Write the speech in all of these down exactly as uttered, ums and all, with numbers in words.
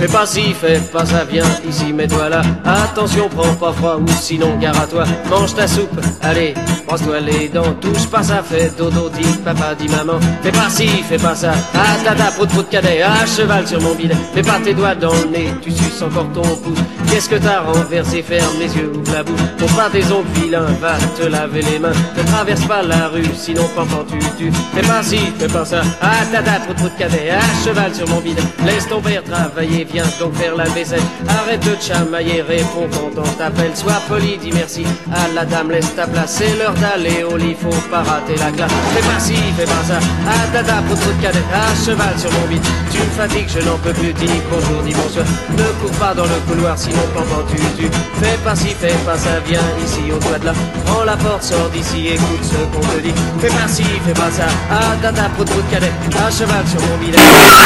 Fais pas ci, fais pas ça, viens ici, mets-toi là. Attention, prends pas froid ou sinon gare à toi. Mange ta soupe, allez, brosse-toi les dents. Touche pas ça, fais dodo, dit papa, dit maman. Fais pas ci, fais pas ça, ah tata, prout prout cadet, à cheval sur mon bidet. Mets pas tes doigts dans le nez, tu suces encore ton pouce. Qu'est-ce que t'as renversé, ferme les yeux, ouvre la bouche. Pour pas tes ongles vilains, va te laver les mains. Ne traverse pas la rue, sinon pampan tu tues. Fais pas ci, fais pas ça, ah tata, prout prout cadet, à cheval sur mon bidet. Laisse ton père travailler, viens donc faire la vaisselle. Arrête de te chamailler, réponds quand on t'appelle. Sois poli, dis merci à la dame, laisse ta place. C'est l'heure d'aller au lit, faut pas rater la classe. Fais pas ci, fais pas ça, ah tata, prout prout cadet, à cheval sur mon bide. Tu me fatigues, je n'en peux plus, dis bonjour, dis bonsoir. Ne cours pas dans le couloir, sinon pampan tu tues. Fais pas ci, fais pas ça, viens ici au toit de là. Prends la porte, sors d'ici, écoute ce qu'on te dit. Fais pas ci, fais pas ça, ah tata, prout prout cadet, à cheval sur mon bide.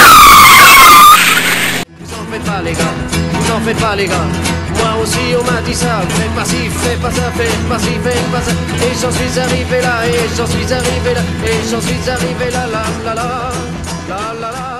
Vous en faites pas les gars, vous en faites pas les gars. Moi aussi on m'a dit ça, fais pas ci, fais pas ça, fais pas ci, fais pas ça. Et j'en suis arrivé là, et j'en suis arrivé là, et j'en suis arrivé là, là, là, là, là, là, là.